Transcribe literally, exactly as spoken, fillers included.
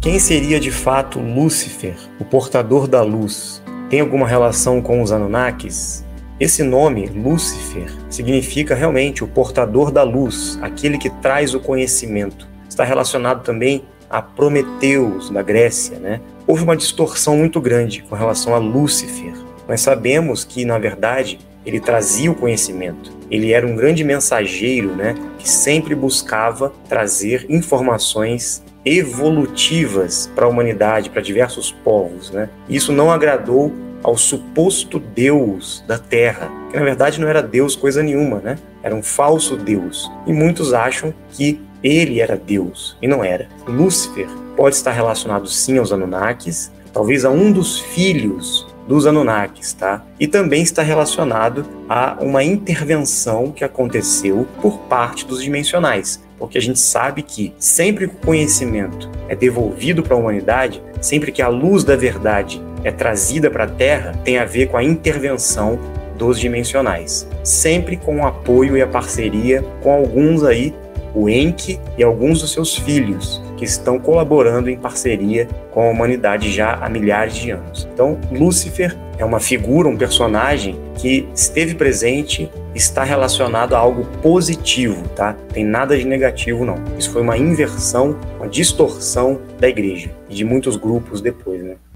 Quem seria de fato Lúcifer, o portador da luz? Tem alguma relação com os Anunnakis? Esse nome, Lúcifer, significa realmente o portador da luz, aquele que traz o conhecimento. Está relacionado também a Prometeus, da Grécia, né? Houve uma distorção muito grande com relação a Lúcifer. Nós sabemos que, na verdade, ele trazia o conhecimento. Ele era um grande mensageiro, né, que sempre buscava trazer informações evolutivas para a humanidade, para diversos povos, né? Isso não agradou ao suposto Deus da Terra, que na verdade não era Deus coisa nenhuma, né? Era um falso Deus. E muitos acham que ele era Deus, e não era. Lúcifer pode estar relacionado sim aos Anunnakis, talvez a um dos filhos dos Anunnakis, tá? E também está relacionado a uma intervenção que aconteceu por parte dos dimensionais, porque a gente sabe que sempre que o conhecimento é devolvido para a humanidade, sempre que a luz da verdade é trazida para a Terra, tem a ver com a intervenção dos dimensionais, sempre com o apoio e a parceria com alguns aí, o Enki e alguns dos seus filhos, que estão colaborando em parceria com a humanidade já há milhares de anos. Então, Lúcifer é uma figura, um personagem que esteve presente, está relacionado a algo positivo, tá? Tem nada de negativo, não. Isso foi uma inversão, uma distorção da igreja e de muitos grupos depois, né?